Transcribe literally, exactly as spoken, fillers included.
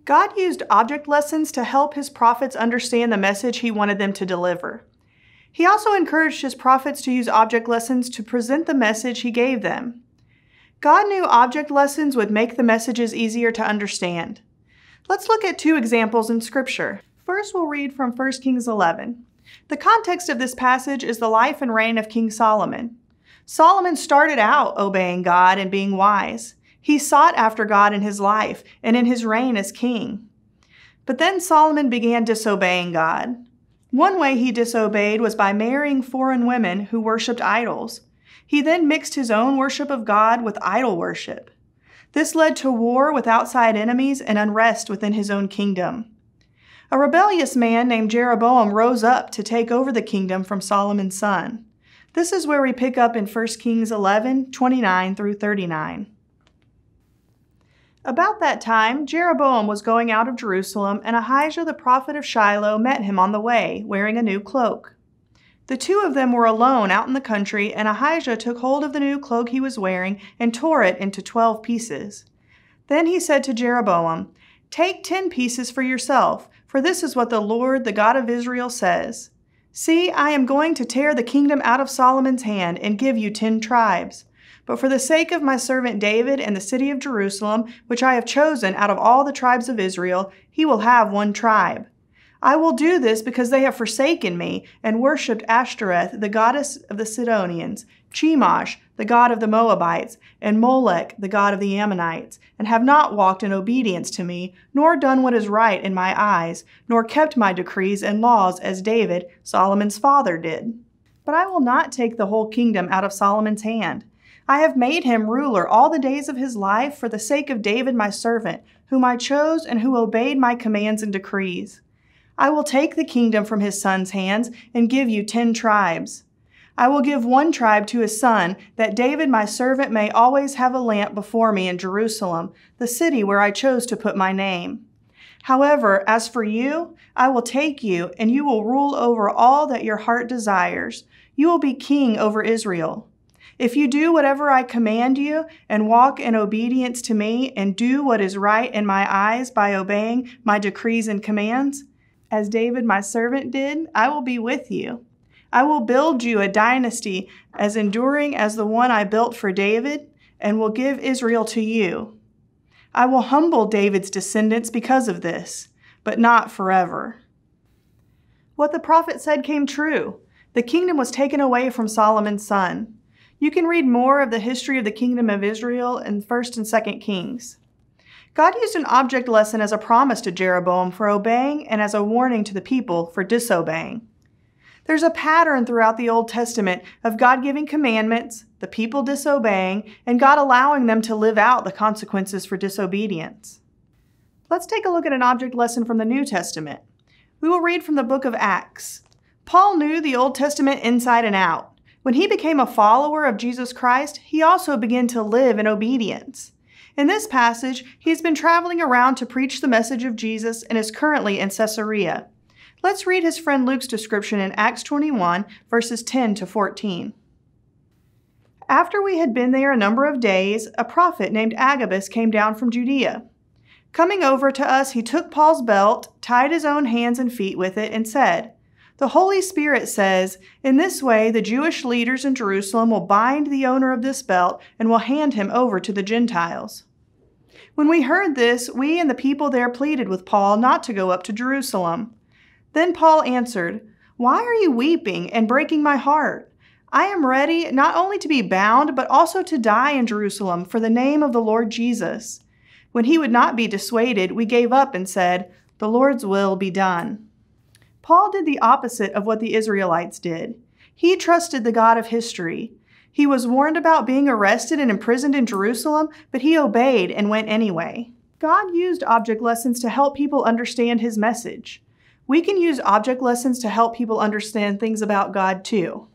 God used object lessons to help his prophets understand the message he wanted them to deliver. He also encouraged his prophets to use object lessons to present the message he gave them. God knew object lessons would make the messages easier to understand. Let's look at two examples in Scripture. First, we'll read from First Kings eleven. The context of this passage is the life and reign of King Solomon. Solomon started out obeying God and being wise. He sought after God in his life and in his reign as king. But then Solomon began disobeying God. One way he disobeyed was by marrying foreign women who worshipped idols. He then mixed his own worship of God with idol worship. This led to war with outside enemies and unrest within his own kingdom. A rebellious man named Jeroboam rose up to take over the kingdom from Solomon's son. This is where we pick up in First Kings eleven, twenty-nine through thirty-nine. About that time, Jeroboam was going out of Jerusalem, and Ahijah the prophet of Shiloh met him on the way, wearing a new cloak. The two of them were alone out in the country, and Ahijah took hold of the new cloak he was wearing and tore it into twelve pieces. Then he said to Jeroboam, "Take ten pieces for yourself, for this is what the Lord, the God of Israel, says. See, I am going to tear the kingdom out of Solomon's hand and give you ten tribes. But for the sake of my servant David and the city of Jerusalem, which I have chosen out of all the tribes of Israel, he will have one tribe. I will do this because they have forsaken me and worshipped Ashtoreth, the goddess of the Sidonians, Chemosh, the god of the Moabites, and Molech, the god of the Ammonites, and have not walked in obedience to me, nor done what is right in my eyes, nor kept my decrees and laws as David, Solomon's father, did. But I will not take the whole kingdom out of Solomon's hand. I have made him ruler all the days of his life for the sake of David my servant, whom I chose and who obeyed my commands and decrees. I will take the kingdom from his son's hands and give you ten tribes. I will give one tribe to his son, that David my servant may always have a lamp before me in Jerusalem, the city where I chose to put my name. However, as for you, I will take you, and you will rule over all that your heart desires. You will be king over Israel. If you do whatever I command you and walk in obedience to me and do what is right in my eyes by obeying my decrees and commands, as David my servant did, I will be with you. I will build you a dynasty as enduring as the one I built for David and will give Israel to you. I will humble David's descendants because of this, but not forever." What the prophet said came true. The kingdom was taken away from Solomon's son. You can read more of the history of the kingdom of Israel in First and Second Kings. God used an object lesson as a promise to Jeroboam for obeying and as a warning to the people for disobeying. There's a pattern throughout the Old Testament of God giving commandments, the people disobeying, and God allowing them to live out the consequences for disobedience. Let's take a look at an object lesson from the New Testament. We will read from the book of Acts. Paul knew the Old Testament inside and out. When he became a follower of Jesus Christ, he also began to live in obedience. In this passage, he's been traveling around to preach the message of Jesus and is currently in Caesarea. Let's read his friend Luke's description in Acts twenty-one, verses ten to fourteen. After we had been there a number of days, a prophet named Agabus came down from Judea. Coming over to us, he took Paul's belt, tied his own hands and feet with it, and said, "The Holy Spirit says, in this way the Jewish leaders in Jerusalem will bind the owner of this belt and will hand him over to the Gentiles." When we heard this, we and the people there pleaded with Paul not to go up to Jerusalem. Then Paul answered, "Why are you weeping and breaking my heart? I am ready not only to be bound, but also to die in Jerusalem for the name of the Lord Jesus." When he would not be dissuaded, we gave up and said, "The Lord's will be done." Paul did the opposite of what the Israelites did. He trusted the God of history. He was warned about being arrested and imprisoned in Jerusalem, but he obeyed and went anyway. God used object lessons to help people understand his message. We can use object lessons to help people understand things about God too.